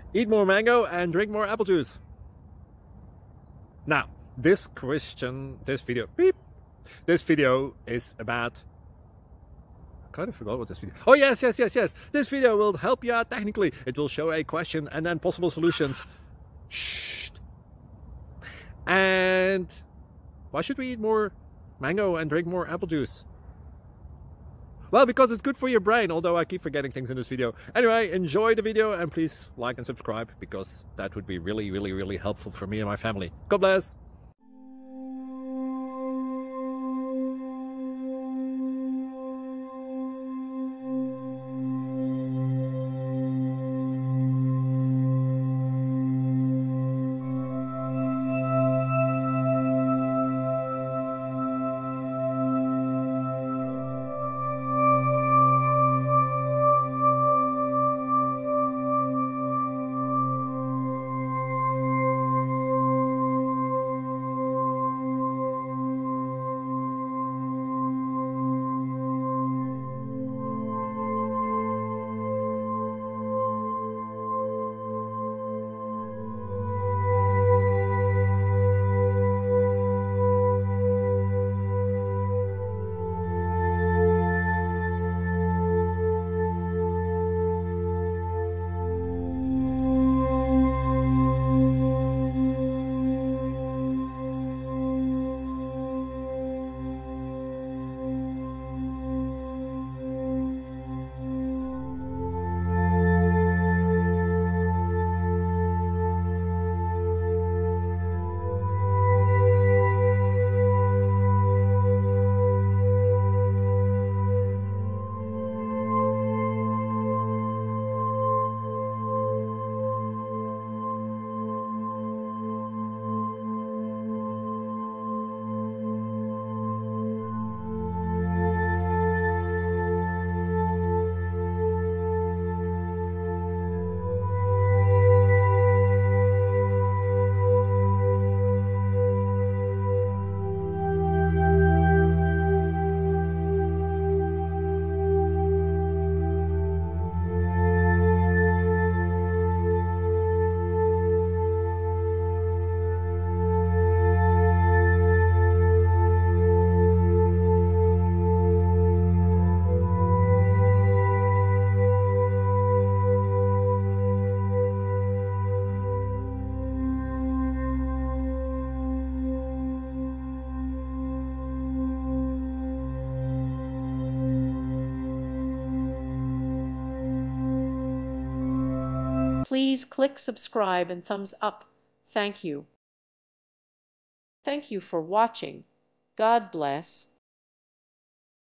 Eat more mango and drink more apple juice. Now, this video is about, I kind of forgot what this video. Oh, yes. This video will help you out technically. It will show a question and then possible solutions. Shh. And why should we eat more mango and drink more apple juice? Well, because it's good for your brain, although I keep forgetting things in this video. Anyway, enjoy the video and please like and subscribe, because that would be really helpful for me and my family. God bless! Please click subscribe and thumbs up. Thank you. Thank you for watching. God bless.